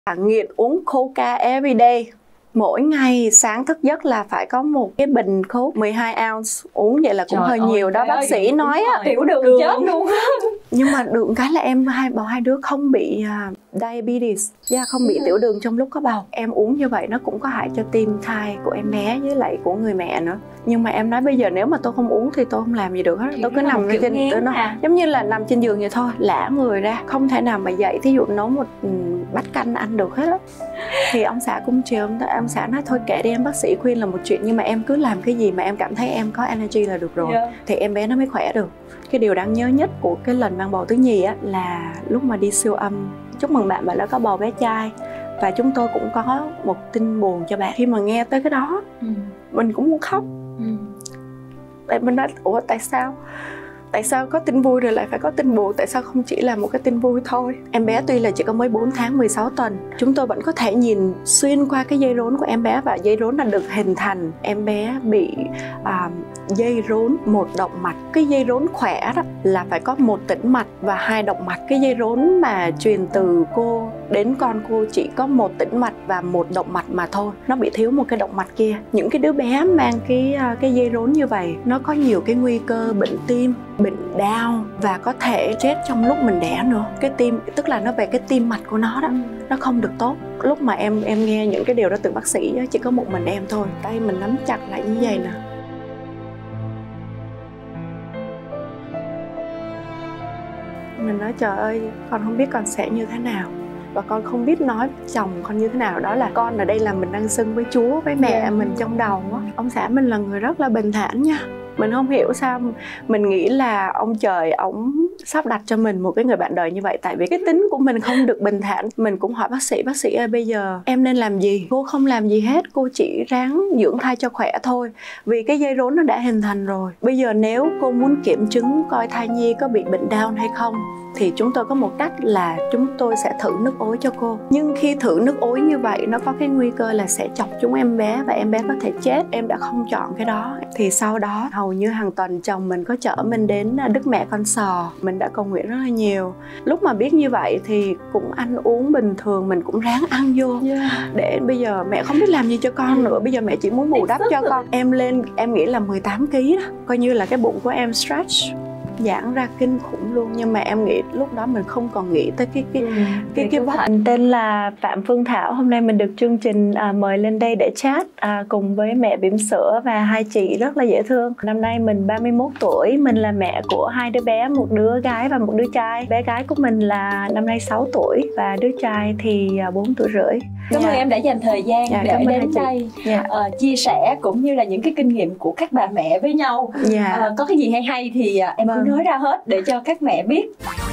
Nghiện uống Coca every day. Mỗi ngày sáng thức giấc là phải có một cái bình Coke 12 ounce. Uống vậy là cũng hơi nhiều đó, bác sĩ nói á. Tiểu đường chết luôn. Nhưng mà được cái là em bảo hai đứa không bị diabetes, không bị tiểu đường trong lúc có bầu. Em uống như vậy nó cũng có hại cho tim thai của em bé với lại của người mẹ nữa. Nhưng mà em nói bây giờ nếu mà tôi không uống thì tôi không làm gì được hết. Tôi cứ nằm trên nó giống như là nằm trên giường vậy thôi, lả người ra, không thể nào mà dậy thí dụ nấu một bát canh ăn được hết á. Thì ông xã cũng chiều, ông xã nói thôi kệ đi em, bác sĩ khuyên là một chuyện nhưng mà em cứ làm cái gì mà em cảm thấy em có energy là được rồi. Thì em bé nó mới khỏe được. Cái điều đáng nhớ nhất của cái lần mang bầu thứ nhì á là lúc mà đi siêu âm, chúc mừng bạn đã có bầu bé trai. Và chúng tôi cũng có một tin buồn cho bạn. Khi mà nghe tới cái đó mình cũng muốn khóc. Tại mình nói ủa tại sao? Tại sao có tin vui rồi lại phải có tin buồn? Tại sao không chỉ là một cái tin vui thôi? Em bé tuy là chỉ có mới 4 tháng 16 tuần, chúng tôi vẫn có thể nhìn xuyên qua cái dây rốn của em bé. Và dây rốn là được hình thành, em bé bị dây rốn một động mạch. Cái dây rốn khỏe đó là phải có một tĩnh mạch và 2 động mạch. Cái dây rốn mà truyền từ cô đến con cô chỉ có một tĩnh mạch và 1 động mạch mà thôi. Nó bị thiếu một cái động mạch kia. Những cái đứa bé mang cái dây rốn như vậy, nó có nhiều cái nguy cơ bệnh tim, bệnh đau và có thể chết trong lúc mình đẻ nữa. Cái tim, tức là nó về cái tim mạch của nó đó, nó không được tốt. Lúc mà em nghe những cái điều đó từ bác sĩ, chỉ có một mình em thôi, tay mình nắm chặt lại như vậy nè. Mình nói trời ơi, con không biết con sẽ như thế nào. Và con không biết nói chồng con như thế nào. Đó là con ở đây là mình đang xưng với Chúa, với mẹ mình trong đầu á. Ông xã mình là người rất là bình thản nha. Mình không hiểu sao mình nghĩ là ông trời ổng sắp đặt cho mình một cái người bạn đời như vậy. Tại vì cái tính của mình không được bình thản. Mình cũng hỏi bác sĩ ơi bây giờ em nên làm gì? Cô không làm gì hết, cô chỉ ráng dưỡng thai cho khỏe thôi. Vì cái dây rốn nó đã hình thành rồi. Bây giờ nếu cô muốn kiểm chứng coi thai nhi có bị bệnh Down hay không thì chúng tôi có một cách là chúng tôi sẽ thử nước ối cho cô. Nhưng khi thử nước ối như vậy nó có cái nguy cơ là sẽ chọc trúng em bé và em bé có thể chết. Em đã không chọn cái đó. Thì sau đó hầu như hàng tuần chồng mình có chở mình đến Đức Mẹ Con Sò. Mình đã cầu nguyện rất là nhiều. Lúc mà biết như vậy thì cũng ăn uống bình thường, mình cũng ráng ăn vô. Để bây giờ mẹ không biết làm gì cho con nữa. Bây giờ mẹ chỉ muốn bù đắp cho con. Em lên, em nghĩ là 18 kg đó. Coi như là cái bụng của em stretch giãn ra kinh khủng luôn. Nhưng mà em nghĩ lúc đó mình không còn nghĩ tới cái vóc. Tên là Phạm Phương Thảo. Hôm nay mình được chương trình mời lên đây để chat cùng với mẹ bỉm sữa và hai chị rất là dễ thương. Năm nay mình 31 tuổi, mình là mẹ của 2 đứa bé, một đứa gái và một đứa trai. Bé gái của mình là năm nay 6 tuổi và đứa trai thì 4 tuổi rưỡi. Cảm ơn em đã dành thời gian để đến đây chia sẻ cũng như là những cái kinh nghiệm của các bà mẹ với nhau. Có cái gì hay thì em cứ nói ra hết để cho các mẹ biết.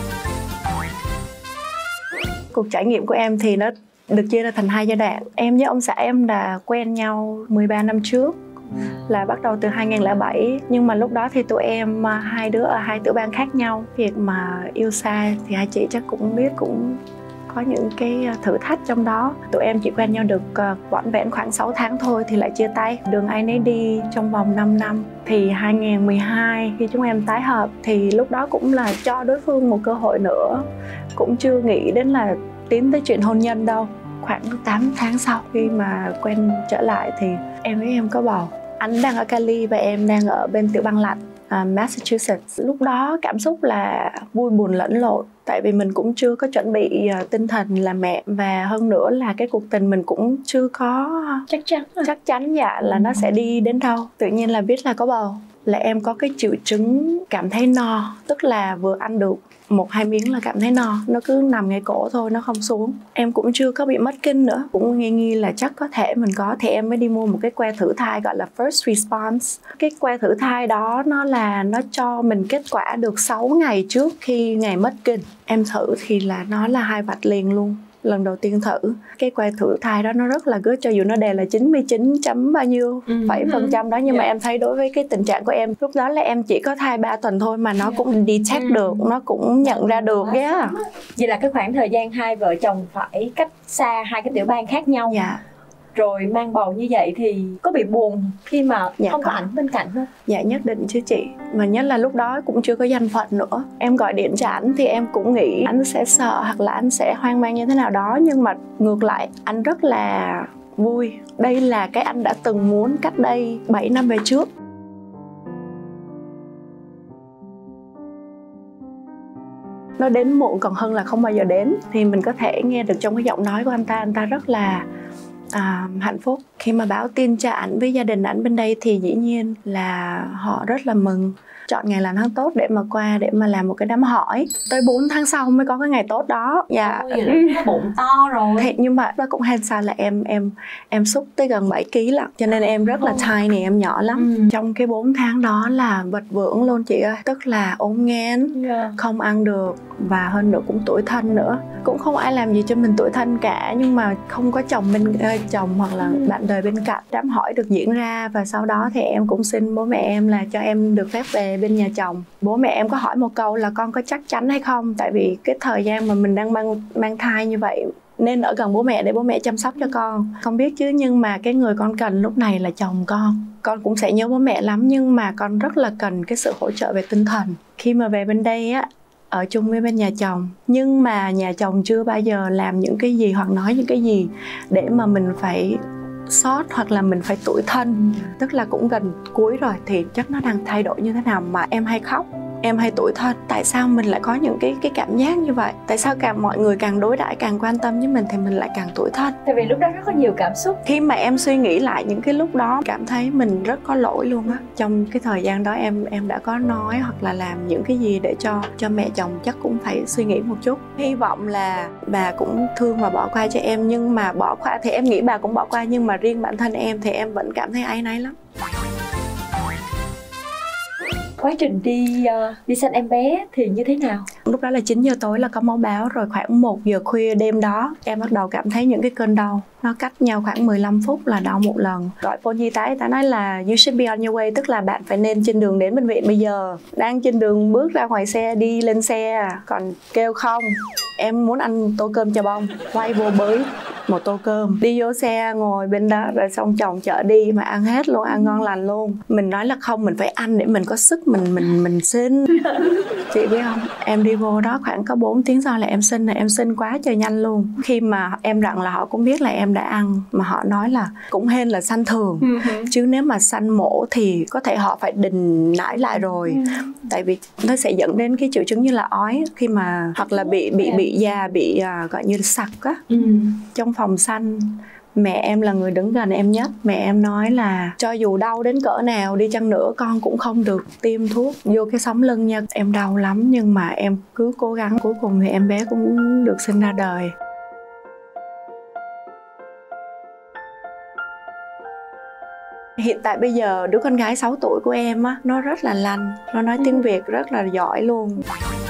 Cuộc trải nghiệm của em thì nó được chia ra thành 2 giai đoạn. Em với ông xã em là quen nhau 13 năm trước, là bắt đầu từ 2007. Nhưng mà lúc đó thì tụi em 2 đứa ở 2 tiểu bang khác nhau. Việc mà yêu xa thì hai chị chắc cũng biết, cũng có những cái thử thách trong đó. Tụi em chỉ quen nhau được vỏn vẹn khoảng 6 tháng thôi thì lại chia tay. Đường ai nấy đi trong vòng 5 năm. Thì 2012 khi chúng em tái hợp thì lúc đó cũng là cho đối phương một cơ hội nữa. Cũng chưa nghĩ đến là tiến tới chuyện hôn nhân đâu. Khoảng 8 tháng sau khi mà quen trở lại thì em với em có bầu. Anh đang ở Cali và em đang ở bên tiểu bang lạnh Massachusetts. Lúc đó cảm xúc là vui buồn lẫn lộn. Tại vì mình cũng chưa có chuẩn bị tinh thần làm mẹ. Và hơn nữa là cái cuộc tình mình cũng chưa có chắc chắn là nó sẽ đi đến đâu. Tự nhiên là biết là có bầu là em có cái triệu chứng cảm thấy no. Tức là vừa ăn được 1-2 miếng là cảm thấy no. Nó cứ nằm ngay cổ thôi, nó không xuống. Em cũng chưa có bị mất kinh nữa. Cũng nghi là chắc có thể mình có. Thì em mới đi mua một cái que thử thai gọi là First Response. Cái que thử thai đó nó cho mình kết quả được 6 ngày trước khi ngày mất kinh. Em thử thì là nó là 2 vạch liền luôn. Lần đầu tiên thử cái que thử thai đó nó rất là good, cho dù nó đề là 99 chấm bao nhiêu %đó. Nhưng mà em thấy đối với cái tình trạng của em lúc đó là em chỉ có thai 3 tuần thôi mà nó cũng detect được, nó cũng nhận ra được. Vậy là cái khoảng thời gian hai vợ chồng phải cách xa 2 cái tiểu bang khác nhau. rồi mang bầu như vậy thì có bị buồn khi mà không có ảnh bên cạnh không? Dạ nhất định chứ chị. Mà nhất là lúc đó cũng chưa có danh phận nữa. Em gọi điện cho ảnh thì em cũng nghĩ anh sẽ sợ hoặc là anh sẽ hoang mang như thế nào đó. Nhưng mà ngược lại anh rất là vui. Đây là cái anh đã từng muốn cách đây 7 năm về trước. Nó đến muộn còn hơn là không bao giờ đến. Thì mình có thể nghe được trong cái giọng nói của anh ta rất là hạnh phúc. Khi mà báo tin cho ảnh với gia đình ảnh bên đây thì dĩ nhiên là họ rất là mừng. Chọn ngày làm tháng tốt để mà qua, để mà làm một cái đám hỏi. Tới 4 tháng sau mới có cái ngày tốt đó. Dạ. Bụng to rồi. Thế, nhưng mà nó cũng hên sao là em xúc tới gần 7 kg lận. Cho nên em rất là tiny, em nhỏ lắm. Trong cái 4 tháng đó là vật vưởng luôn chị ơi. Tức là ốm nghén, không ăn được. Và hơn nữa cũng tủi thân nữa. Cũng không ai làm gì cho mình tủi thân cả. Nhưng mà không có chồng hoặc là bạn đời bên cạnh. Đám hỏi được diễn ra. Và sau đó thì em cũng xin bố mẹ em là cho em được phép về bên nhà chồng. Bố mẹ em có hỏi một câu là con có chắc chắn hay không. Tại vì cái thời gian mà mình đang mang thai như vậy nên ở gần bố mẹ để bố mẹ chăm sóc cho con. Không biết chứ, nhưng mà cái người con cần lúc này là chồng con. Con cũng sẽ nhớ bố mẹ lắm, nhưng mà con rất là cần cái sự hỗ trợ về tinh thần. Khi mà về bên đây á, ở chung với bên nhà chồng, nhưng mà nhà chồng chưa bao giờ làm những cái gì hoặc nói những cái gì để mà mình phải sót hoặc là mình phải tủi thân. Tức là cũng gần cuối rồi thì chắc nó đang thay đổi như thế nào mà em hay khóc, em hay tủi thân. Tại sao mình lại có những cái cảm giác như vậy? Tại sao mọi người càng đối đãi, càng quan tâm với mình thì mình lại càng tủi thân? Tại vì lúc đó rất có nhiều cảm xúc. Khi mà em suy nghĩ lại những cái lúc đó, cảm thấy mình rất có lỗi luôn á. Trong cái thời gian đó em đã có nói hoặc là làm những cái gì để cho mẹ chồng chắc cũng phải suy nghĩ một chút. Hy vọng là bà cũng thương và bỏ qua cho em. Nhưng mà bỏ qua thì em nghĩ bà cũng bỏ qua, nhưng mà riêng bản thân em thì em vẫn cảm thấy áy náy lắm. Quá trình đi sanh em bé thì như thế nào? Lúc đó là 9 giờ tối là có máu báo rồi. Khoảng 1 giờ khuya đêm đó em bắt đầu cảm thấy những cái cơn đau. Nó cách nhau khoảng 15 phút là đau một lần. Gọi phone y tá, ta nói là you should be on your way. Tức là bạn phải nên trên đường đến bệnh viện bây giờ. Đang trên đường bước ra ngoài xe, đi lên xe. Còn kêu không, em muốn ăn tô cơm chà bông. Quay vô bới một tô cơm, đi vô xe ngồi bên đó, rồi xong chồng chở đi mà ăn hết luôn, ăn ngon lành luôn. Mình nói là không, mình phải ăn để mình có sức mình sinh. Chị biết không, em đi vô đó khoảng có 4 tiếng sau là em sinh, là em sinh quá trời nhanh luôn. Khi mà em dặn là họ cũng biết là em đã ăn, mà họ nói là cũng hên là sanh thường, chứ nếu mà sanh mổ thì có thể họ phải đình nải lại rồi. Tại vì nó sẽ dẫn đến cái triệu chứng như là ói khi mà, hoặc là bị da, bị gọi như là sặc á. Trong phòng sanh, mẹ em là người đứng gần em nhất. Mẹ em nói là cho dù đau đến cỡ nào đi chăng nữa, con cũng không được tiêm thuốc vô cái sống lưng nha. Em đau lắm nhưng mà em cứ cố gắng. Cuối cùng thì em bé cũng được sinh ra đời. Hiện tại bây giờ đứa con gái 6 tuổi của em á, nó rất là lanh. Nó nói tiếng Việt rất là giỏi luôn.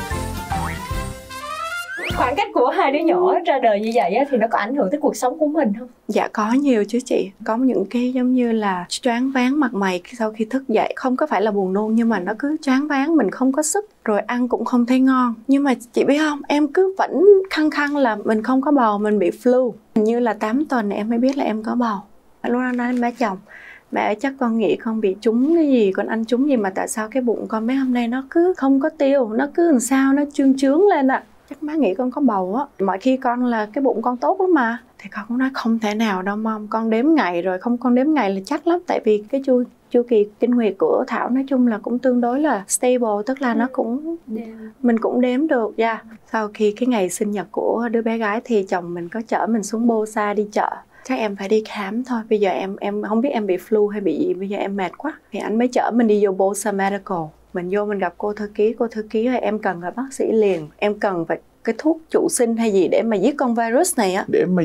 Khoảng cách của hai đứa nhỏ ra đời như vậy thì nó có ảnh hưởng tới cuộc sống của mình không? Dạ có nhiều chứ chị. Có những cái giống như là choáng váng mặt mày sau khi thức dậy. Không có phải là buồn nôn nhưng mà nó cứ choáng váng, mình không có sức. Rồi ăn cũng không thấy ngon. Nhưng mà chị biết không, em cứ vẫn khăng là mình không có bầu, mình bị flu. Như là 8 tuần em mới biết là em có bầu. Lúc đó nói với chồng, mẹ ơi, chắc con nghĩ con bị trúng cái gì, con ăn trúng gì mà tại sao cái bụng con mấy hôm nay nó cứ không có tiêu, nó cứ làm sao nó trướng lên ạ. Chắc má nghĩ con có bầu á. Mọi khi con là cái bụng con tốt lắm mà. Thì con cũng nói không thể nào đâu mom, con đếm ngày rồi, không con đếm ngày là chắc lắm. Tại vì cái chu kỳ kinh nguyệt của Thảo nói chung là cũng tương đối là stable, tức là nó cũng mình cũng đếm được. Sau khi cái ngày sinh nhật của đứa bé gái thì chồng mình có chở mình xuống Bosa đi chợ. Chắc em phải đi khám thôi. Bây giờ em không biết em bị flu hay bị gì, bây giờ em mệt quá. Thì anh mới chở mình đi vô Bosa Medical. Mình vô mình gặp cô thư ký ơi, em cần gặp bác sĩ liền, em cần phải cái thuốc trụ sinh hay gì để mà giết con virus này á.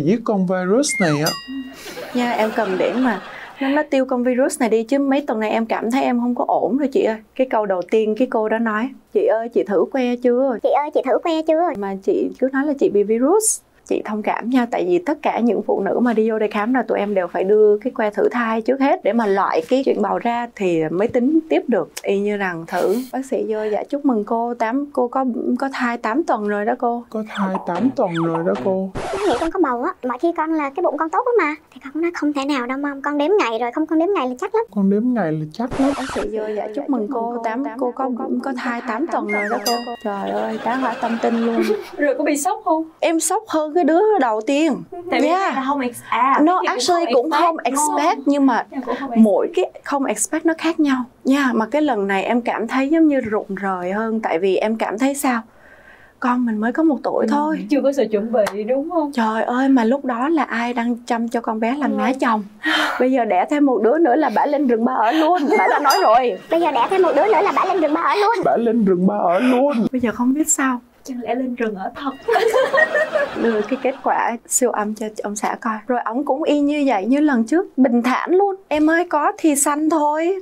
Nha, em cần để mà nó tiêu con virus này đi, chứ mấy tuần này em cảm thấy em không có ổn rồi chị ơi. Cái câu đầu tiên cái cô đó nói, chị ơi chị thử que chưa? Mà chị cứ nói là chị bị virus. chị thông cảm nha, tại vì tất cả những phụ nữ mà đi vô đây khám là tụi em đều phải đưa cái que thử thai trước hết để mà loại cái chuyện bào ra thì mới tính tiếp được. Y như rằng thử bác sĩ vô, dạ chúc mừng cô, cô có thai 8 tuần rồi đó cô. Có thai 8 tuần rồi đó cô. Con nghĩ con có bầu á, mọi khi con là cái bụng con tốt lắm mà. Thì con nói không thể nào đâu mong, con đếm ngày rồi, con đếm ngày là chắc lắm. Con đếm ngày là chắc lắm. Bác sĩ vô, dạ chúc mừng cô, cô có thai 8 tuần rồi đó cô. Trời ơi, tá hỏa tâm tinh luôn. Rồi có bị sốc không? Em sốc hơn cái đứa đầu tiên. Tại vì là không no, actually cũng không expect, nhưng mà mỗi cái không expect nó khác nhau nha. Mà cái lần này em cảm thấy giống như rụng rời hơn, tại vì em cảm thấy sao, con mình mới có 1 tuổi thôi, chưa có sự chuẩn bị đúng không? Trời ơi, mà lúc đó là ai đang chăm cho con bé làm má chồng. Bây giờ đẻ thêm 1 đứa nữa là bả lên rừng bả ở luôn. Bả đã nói rồi, bây giờ đẻ thêm 1 đứa nữa là bả lên rừng bả ở luôn. Bả lên rừng bả ở luôn. Bây giờ không biết sao, chẳng lẽ lên rừng ở thật. đưa cái kết quả siêu âm cho ông xã coi, rồi ổng cũng y như vậy như lần trước, bình thản luôn. Em ơi, có thì sanh thôi.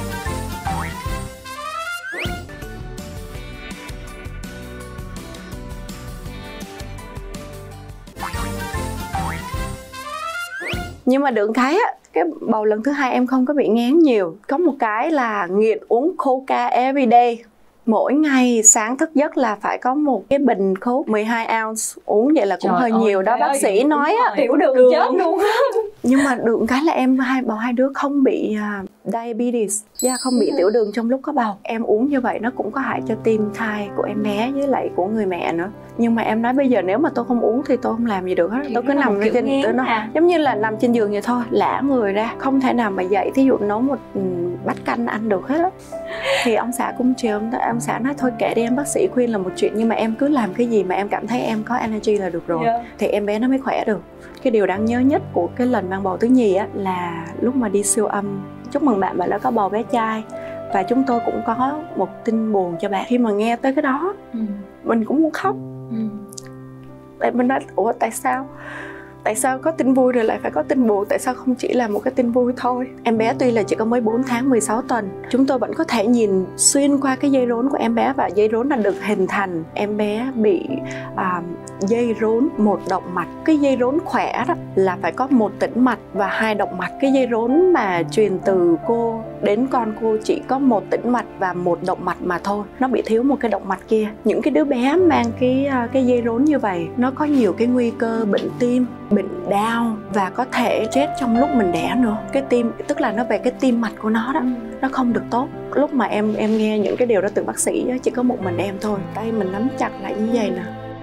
Nhưng mà được cái á, cái bầu lần thứ 2 em không có bị ngán nhiều. Có một cái là nghiện uống Coca everyday. Mỗi ngày sáng thức giấc là phải có một cái bình Coke 12 ounce. Uống vậy là cũng hơi nhiều đó, bác sĩ nói á. Tiểu đường chết luôn. Nhưng mà được cái là em bầu 2 đứa không bị diabetes, không bị tiểu đường trong lúc có bầu. Em uống như vậy nó cũng có hại cho tim thai của em bé với lại của người mẹ nữa. Nhưng mà em nói bây giờ nếu mà tôi không uống thì tôi không làm gì được hết. Tôi cứ nằm trên nó giống như là nằm trên giường vậy thôi, lả người ra, không thể nào mà dậy thí dụ nấu một bát canh ăn được hết á. Thì ông xã cũng chiều, ông xã nói thôi kệ đi em, bác sĩ khuyên là một chuyện, nhưng mà em cứ làm cái gì mà em cảm thấy em có energy là được rồi. Thì em bé nó mới khỏe được. Cái điều đáng nhớ nhất của cái lần mang bầu thứ nhì á là lúc mà đi siêu âm, chúc mừng bạn đã có bầu bé trai. Và chúng tôi cũng có một tin buồn cho bạn. Khi mà nghe tới cái đó, mình cũng muốn khóc. Tại mình nói, ủa tại sao? Tại sao có tin vui rồi lại phải có tin buồn? Tại sao không chỉ là một cái tin vui thôi? Em bé tuy là chỉ có mới 4 tháng 16 tuần, chúng tôi vẫn có thể nhìn xuyên qua cái dây rốn của em bé. Và dây rốn là được hình thành, em bé bị dây rốn 1 động mạch. Cái dây rốn khỏe đó là phải có 1 tĩnh mạch và 2 động mạch. Cái dây rốn mà truyền từ cô đến con cô chỉ có 1 tĩnh mạch và 1 động mạch mà thôi. Nó bị thiếu một cái động mạch kia. Những cái đứa bé mang cái dây rốn như vậy, nó có nhiều cái nguy cơ bệnh tim, bệnh đau và có thể chết trong lúc mình đẻ nữa. Cái tim, tức là nó về cái tim mạch của nó đó, nó không được tốt. Lúc mà em nghe những cái điều đó từ bác sĩ, chỉ có một mình em thôi, tay mình nắm chặt lại như vậy nè.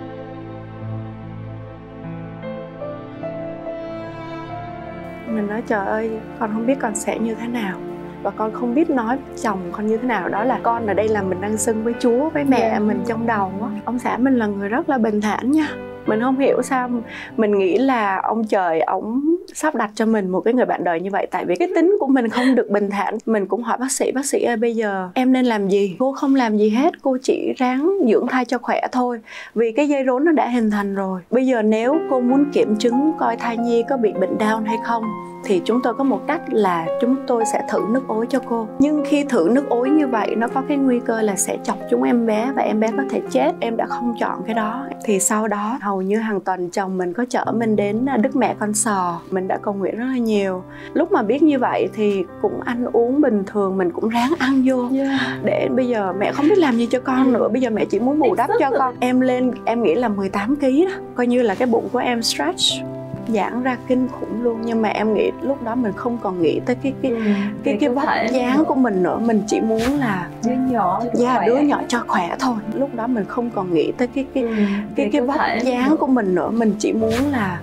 Mình nói trời ơi, con không biết con sẽ như thế nào, và con không biết nói chồng con như thế nào. Đó là con ở đây là mình đang xưng với Chúa, với mẹ mình trong đầu á. Ông xã mình là người rất là bình thản nha. Mình không hiểu sao mình nghĩ là ông trời ổng sắp đặt cho mình một cái người bạn đời như vậy. Tại vì cái tính của mình không được bình thản. Mình cũng hỏi bác sĩ ơi bây giờ em nên làm gì? Cô không làm gì hết, cô chỉ ráng dưỡng thai cho khỏe thôi. Vì cái dây rốn nó đã hình thành rồi. Bây giờ nếu cô muốn kiểm chứng coi thai nhi có bị bệnh Down hay không, thì chúng tôi có một cách là chúng tôi sẽ thử nước ối cho cô. Nhưng khi thử nước ối như vậy, nó có cái nguy cơ là sẽ chọc trúng em bé và em bé có thể chết. Em đã không chọn cái đó. Thì sau đó hầu như hàng tuần chồng mình có chở mình đến Đức Mẹ Con Sò. Mình đã cầu nguyện rất là nhiều. Lúc mà biết như vậy thì cũng ăn uống bình thường, mình cũng ráng ăn vô. Để bây giờ mẹ không biết làm gì cho con nữa. Bây giờ mẹ chỉ muốn bù đắp cho con. Em lên, em nghĩ là 18 kg đó. Coi như là cái bụng của em stretch, giãn ra kinh khủng luôn. Nhưng mà em nghĩ lúc đó mình không còn nghĩ tới cái vóc dáng của mình nữa. Mình chỉ muốn là đứa nhỏ đứa nhỏ cho khỏe thôi. Lúc đó mình không còn nghĩ tới cái vóc dáng của mình nữa. Mình chỉ muốn là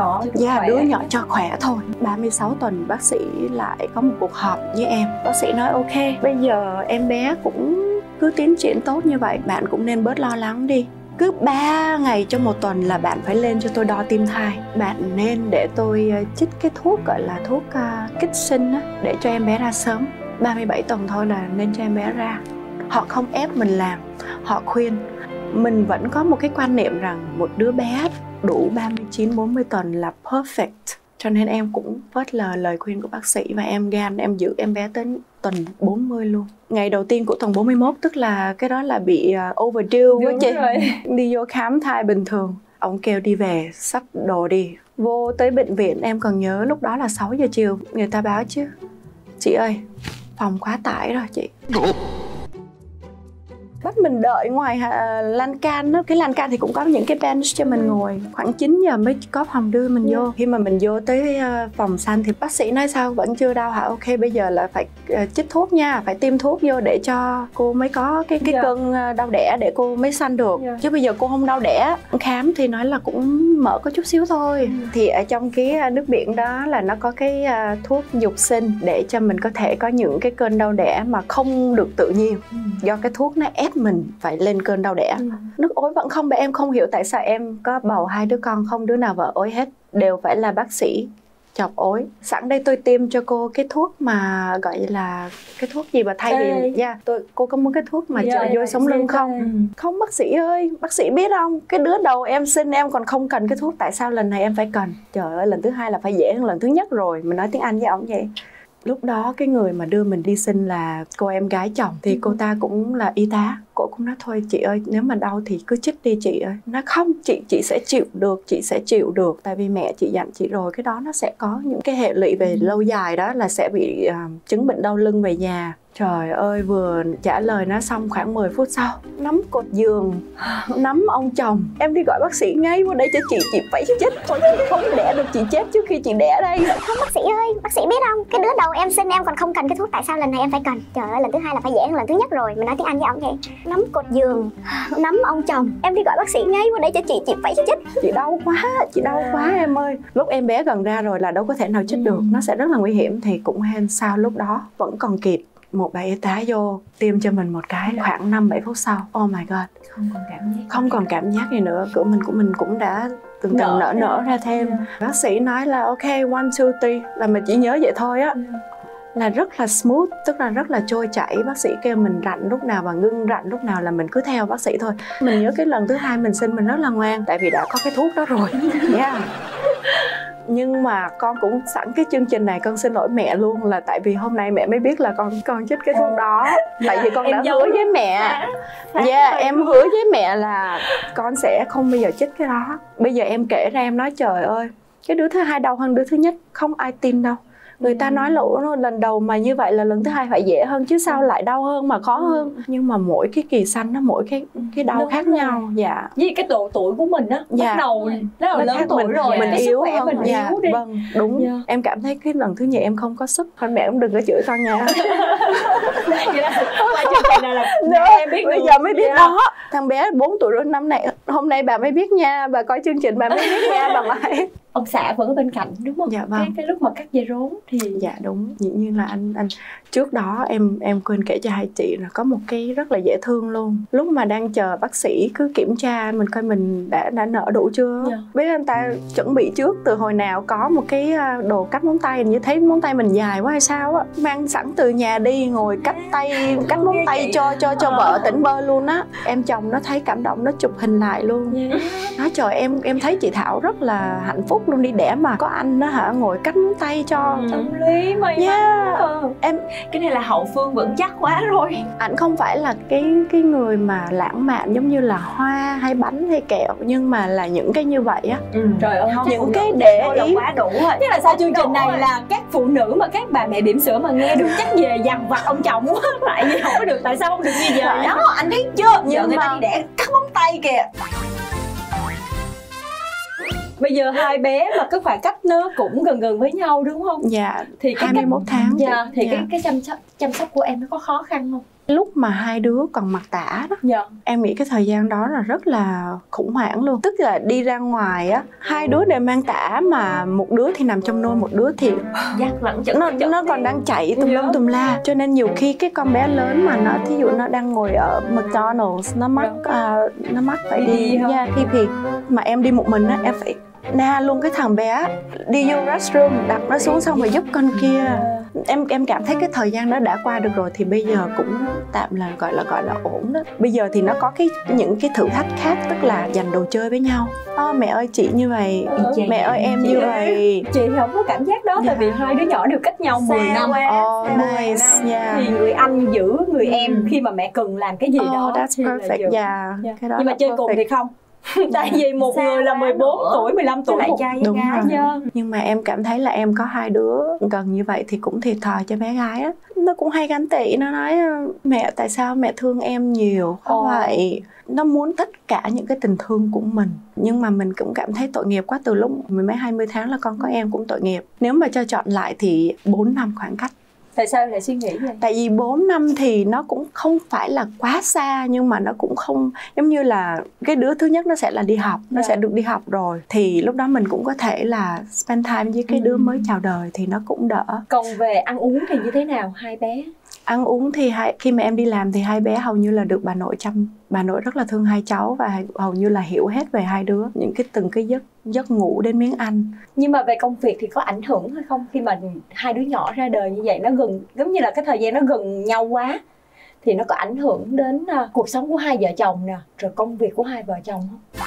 đứa nhỏ cho khỏe thôi. 36 tuần bác sĩ lại có một cuộc họp với em. Bác sĩ nói ok, bây giờ em bé cũng cứ tiến triển tốt như vậy, bạn cũng nên bớt lo lắng đi. Cứ 3 ngày trong 1 tuần là bạn phải lên cho tôi đo tim thai. Bạn nên để tôi chích cái thuốc gọi là thuốc kích sinh á, để cho em bé ra sớm. 37 tuần thôi là nên cho em bé ra. Họ không ép mình làm, họ khuyên. Mình vẫn có một cái quan niệm rằng một đứa bé đủ 39-40 tuần là perfect. Cho nên em cũng phớt lờ lời khuyên của bác sĩ và em em giữ em bé tới tuần 40 luôn. Ngày đầu tiên của tuần 41, tức là cái đó là bị overdue á chị. Đi vô khám thai bình thường. Ông kêu đi về, xách đồ đi. Vô tới bệnh viện, em còn nhớ lúc đó là 6 giờ chiều. Người ta báo chứ: chị ơi, phòng quá tải rồi chị. Bắt mình đợi ngoài lan can đó. Cái lan can thì cũng có những cái bench cho mình ngồi. Khoảng 9 giờ mới có phòng đưa mình vô. Khi mà mình vô tới phòng xanh thì bác sĩ nói sao vẫn chưa đau hả? Ok, bây giờ là phải chích thuốc nha, phải tiêm thuốc vô để cho cô mới có cái cơn đau đẻ để cô mới sanh được. Chứ bây giờ cô không đau đẻ. Khám thì nói là cũng mở có chút xíu thôi. Thì ở trong cái nước biển đó là nó có cái thuốc dục sinh để cho mình có thể có những cái cơn đau đẻ mà không được tự nhiên. Do cái thuốc nó ép mình phải lên cơn đau đẻ. Nước ối vẫn không, em không hiểu tại sao em có bầu 2 đứa con không đứa nào vợ ối hết, đều phải là bác sĩ chọc ối. Sẵn đây tôi tiêm cho cô cái thuốc mà gọi là cái thuốc gì mà thay vì cô có muốn cái thuốc mà trợ vô sống lưng không? Không bác sĩ ơi, bác sĩ biết không, cái đứa đầu em sinh em còn không cần cái thuốc, tại sao lần này em phải cần? Trời ơi, lần thứ 2 là phải dễ hơn lần thứ nhất rồi. Mình nói tiếng Anh với ổng vậy. Lúc đó cái người mà đưa mình đi sinh là cô em gái chồng, thì cô ta cũng là y tá. Cô cũng nói thôi chị ơi, nếu mà đau thì cứ chích đi chị ơi. Nói không, chị sẽ chịu được, chị sẽ chịu được. Tại vì mẹ chị dặn chị rồi, cái đó nó sẽ có những cái hệ lụy về lâu dài đó, là sẽ bị chứng bệnh đau lưng về nhà. Trời ơi, vừa trả lời nó xong khoảng 10 phút sau, nắm cột giường, nắm ông chồng. Em đi gọi bác sĩ ngay vô đây cho chị phải chết thôi, chị không đẻ được, chị chết trước khi chị đẻ đây. Không bác sĩ ơi, bác sĩ biết không, cái đứa đầu em sinh em còn không cần cái thuốc, tại sao lần này em phải cần? Trời ơi, lần thứ 2 là phải dễ hơn lần thứ nhất rồi. Mình nói tiếng Anh với ổng vậy. Nắm cột giường, nắm ông chồng. Em đi gọi bác sĩ ngay vô đây cho chị phải chết. Chị đau quá em ơi. Lúc em bé gần ra rồi là đâu có thể nào chích được, nó sẽ rất là nguy hiểm. Thì cũng hên sao lúc đó vẫn còn kịp. Một bà y tá vô tiêm cho mình một cái khoảng 5-7 phút sau. Oh my god, không còn cảm giác gì nữa. Của mình cũng đã từng nở ra thêm. Bác sĩ nói là ok, 1, 2, 3 là mình chỉ nhớ vậy thôi á. Là rất là smooth, tức là rất là trôi chảy. Bác sĩ kêu mình rặn lúc nào và ngưng rặn lúc nào là mình cứ theo bác sĩ thôi. Mình nhớ cái lần thứ 2 mình sinh mình rất là ngoan, tại vì đã có cái thuốc đó rồi. Nhưng mà con cũng sẵn cái chương trình này con xin lỗi mẹ luôn, là tại vì hôm nay mẹ mới biết là con chích cái thuốc đó. Tại vì con đã hứa với mẹ. Em hứa với mẹ là con sẽ không bao giờ chích cái đó. Bây giờ em kể ra em nói trời ơi, cái đứa thứ 2 đau hơn đứa thứ nhất, không ai tin đâu. Người ta nói là lần đầu mà như vậy là lần thứ 2 phải dễ hơn chứ sao lại đau hơn mà khó hơn. Nhưng mà mỗi cái kỳ sanh nó mỗi cái đau khác nhau. Với cái độ tuổi của mình á, bắt đầu nó lớn tuổi rồi, mình cái yếu sức khỏe hơn. mình yếu đi. Vâng, đúng. Em cảm thấy cái lần thứ nhì em không có sức. Con mẹ cũng đừng có chửi con nha. Qua chương trình này là em biết bây giờ mới biết đó. Thằng bé 4 tuổi rồi, năm nay hôm nay bà mới biết nha, bà coi chương trình bà mới biết nha bà ngoại. Ông xã vẫn ở bên cạnh đúng không? Dạ vâng. Cái lúc mà cắt dây rốn thì dạ đúng. Dĩ nhiên là anh trước đó em quên kể cho hai chị là có một cái rất là dễ thương luôn. Lúc mà đang chờ bác sĩ cứ kiểm tra mình coi mình đã nở đủ chưa. Biết anh ta chuẩn bị trước từ hồi nào, có một cái đồ cắt móng tay, như thấy móng tay mình dài quá hay sao á, mang sẵn từ nhà đi ngồi cắt móng tay cho vợ tỉnh bơ luôn á. Em chồng nó thấy cảm động, nó chụp hình lại luôn. Nói trời, em thấy chị Thảo rất là hạnh phúc luôn, đi đẻ mà có anh đó hả, ngồi cắt móng tay cho. tâm lý may mắn. Em cái này là hậu phương vững chắc quá rồi. Ảnh không phải là cái người mà lãng mạn giống như là hoa hay bánh hay kẹo, nhưng mà là những cái như vậy á. Trời ơi, những cái để ý quá đủ rồi. Thế là sao chương trình này là các phụ nữ mà các bà mẹ bỉm sữa mà nghe được chắc về dằn vặt ông chồng quá. Tại vì không có được, tại sao không được như vậy đó, anh thấy chưa? Giờ người ta đi đẻ cắt móng tay kìa. Bây giờ hai bé mà cái khoảng cách nó cũng gần với nhau đúng không? Dạ, thì cái 21 tháng. Dạ, thì cái chăm sóc của em nó có khó khăn không? Lúc mà hai đứa còn mặc tã đó, em nghĩ cái thời gian đó là rất là khủng hoảng luôn. Tức là đi ra ngoài á, hai đứa đều mang tã mà một đứa thì nằm trong nôi, một đứa thì nó còn đang chạy tùm lum tùm la. Cho nên nhiều khi cái con bé lớn mà nó, thí dụ nó đang ngồi ở McDonald's, nó mắc phải đi thi thì mà em đi một mình á, em phải na luôn cái thằng bé đi vô restroom, đặt nó xuống xong rồi giúp con kia. Em cảm thấy cái thời gian đó đã qua được rồi thì bây giờ cũng tạm là gọi là ổn đó. Bây giờ thì nó có những cái thử thách khác, tức là giành đồ chơi với nhau. Mẹ ơi chị như vậy, mẹ ơi em như vậy. Chị thì không có cảm giác đó, tại vì hai đứa nhỏ đều cách nhau 10 năm. Nice. Thì người anh giữ người em khi mà mẹ cần làm cái gì đó. That's perfect. Nhưng mà chơi cùng thì không. Tại vì một người là 14 tuổi, 15 tuổi một trai với gái chứ. Nhưng mà em cảm thấy là em có hai đứa gần như vậy thì cũng thiệt thòi cho bé gái á. Nó cũng hay ganh tị, nó nói mẹ tại sao mẹ thương em nhiều vậy. Nó muốn tất cả những cái tình thương của mình. Nhưng mà mình cũng cảm thấy tội nghiệp quá. Từ lúc mười mấy 20 tháng là con có em cũng tội nghiệp. Nếu mà cho chọn lại thì 4 năm khoảng cách. Tại sao lại suy nghĩ vậy? Tại vì 4 năm thì nó cũng không phải là quá xa, nhưng mà nó cũng không giống như là cái đứa thứ nhất nó sẽ là đi học, nó sẽ được đi học rồi thì lúc đó mình cũng có thể là spend time với cái đứa mới chào đời thì nó cũng đỡ. Còn về ăn uống thì như thế nào hai bé? Ăn uống thì khi mà em đi làm thì hai bé hầu như là được bà nội chăm. Bà nội rất là thương hai cháu và hầu như là hiểu hết về hai đứa, những cái từng cái giấc ngủ đến miếng ăn. Nhưng mà về công việc thì có ảnh hưởng hay không? Khi mà hai đứa nhỏ ra đời như vậy, nó gần giống như là cái thời gian nó gần nhau quá thì nó có ảnh hưởng đến cuộc sống của hai vợ chồng nè, rồi công việc của hai vợ chồng không?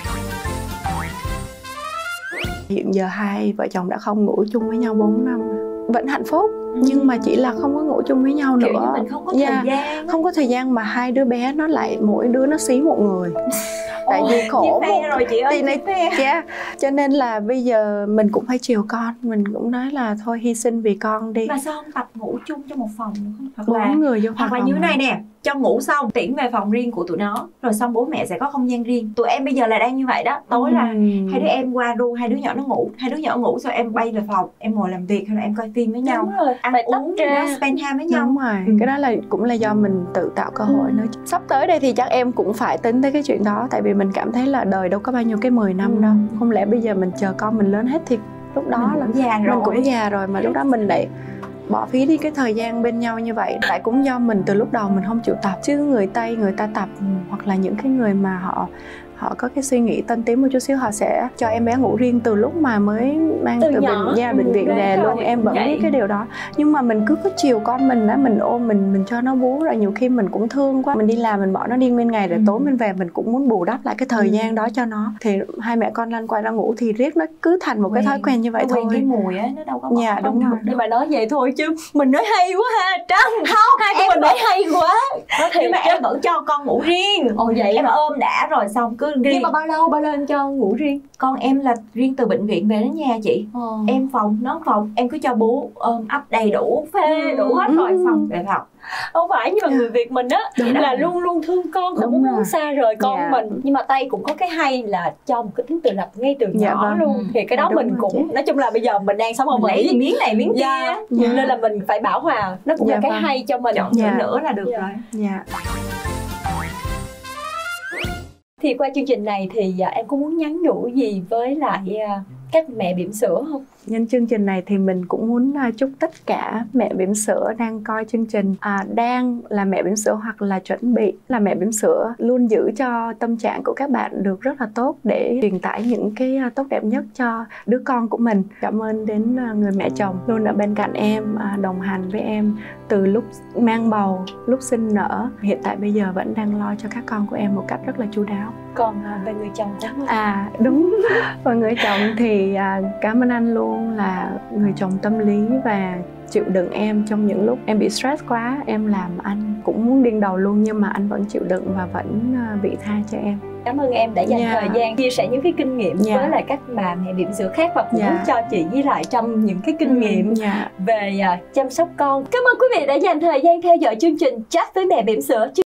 Hiện giờ hai vợ chồng đã không ngủ chung với nhau 4 năm, vẫn hạnh phúc. Nhưng mà chỉ là không có ngủ chung với nhau nữa. Kiểu như mình không có thời gian. Không có thời gian mà hai đứa bé nó lại mỗi đứa nó xí một người. Tại vì khổ rồi chị ơi, cho nên là bây giờ mình cũng phải chiều con. Mình cũng nói là thôi hy sinh vì con đi. Mà sao không tập ngủ chung trong một phòng được không? Hoặc 4 người vô phòng. Hoặc là như thế này nè, cho ngủ xong tiễn về phòng riêng của tụi nó, rồi xong bố mẹ sẽ có không gian riêng. Tụi em bây giờ là đang như vậy đó. Tối là hai đứa em qua ru, hai đứa nhỏ nó ngủ, hai đứa nhỏ ngủ xong em bay về phòng, em ngồi làm việc hay là em coi phim với nhau. Đúng rồi, ăn uống ra spend time với nhau. Đúng rồi, cái đó là cũng là do mình tự tạo cơ hội nữa. Sắp tới đây thì chắc em cũng phải tính tới cái chuyện đó. Tại vì mình cảm thấy là đời đâu có bao nhiêu cái 10 năm đâu. Không lẽ bây giờ mình chờ con mình lớn hết thì lúc đó là mình cũng già rồi mà lúc đó mình lại bỏ phí đi cái thời gian bên nhau như vậy. Tại cũng do mình từ lúc đầu mình không chịu tập, chứ người Tây người ta tập, hoặc là những cái người mà họ có cái suy nghĩ tân tiến một chút xíu, họ sẽ cho em bé ngủ riêng từ lúc mà mới mang từ bệnh viện về luôn. Em vẫn biết cái điều đó. Nhưng mà mình cứ có chiều con mình á, mình ôm mình cho nó bú, rồi nhiều khi mình cũng thương quá, mình đi làm mình bỏ nó đi nguyên ngày rồi tối mình về mình cũng muốn bù đắp lại cái thời gian đó cho nó. Thì hai mẹ con lăn quay ra ngủ thì riết nó cứ thành một cái thói quen như vậy thôi. Cái mùi á nó đâu có bỏ. Đúng rồi. Nhưng mà nói vậy thôi chứ mình nói hay quá ha Trâm. Không, hai của mình nói hay quá. Nhưng mà em vẫn cho con ngủ riêng. Vậy em ôm đã rồi xong cứ riêng. Nhưng mà bao lâu em cho ngủ riêng? Con em là riêng từ bệnh viện về đến nhà chị. Em phòng, nó phòng, em cứ cho bố ôm ấp đầy đủ, phê đủ hết rồi xong về phòng. Không phải, nhưng mà người Việt mình á là luôn luôn thương con, không muốn xa rời con mình. Nhưng mà Tây cũng có cái hay là cho một cái tính tự lập ngay từ nhỏ luôn. Thì cái đó mình cũng nói chung là bây giờ mình đang sống ở Mỹ, miếng này miếng kia nên là mình phải bảo hòa. Nó cũng là cái hay cho mình. Chọn nữa là được rồi. Thì qua chương trình này thì em có muốn nhắn nhủ gì với lại các mẹ bỉm sữa không? Nhân chương trình này thì mình cũng muốn chúc tất cả mẹ bỉm sữa đang coi chương trình, đang là mẹ bỉm sữa hoặc là chuẩn bị là mẹ bỉm sữa, luôn giữ cho tâm trạng của các bạn được rất là tốt để truyền tải những cái tốt đẹp nhất cho đứa con của mình. Cảm ơn đến người mẹ chồng luôn ở bên cạnh em, đồng hành với em từ lúc mang bầu, lúc sinh nở, hiện tại bây giờ vẫn đang lo cho các con của em một cách rất là chu đáo. Còn về người chồng của mình? Đúng. Và người chồng thì cảm ơn anh luôn, là người chồng tâm lý và chịu đựng em trong những lúc em bị stress quá. Em làm anh cũng muốn điên đầu luôn, nhưng mà anh vẫn chịu đựng và vẫn vị tha cho em. Cảm ơn em đã dành thời gian chia sẻ những cái kinh nghiệm với lại các bà mẹ bỉm sữa khác, và cũng muốn cho chị với lại Trâm những cái kinh nghiệm về chăm sóc con. Cảm ơn quý vị đã dành thời gian theo dõi chương trình Chat với mẹ bỉm sữa.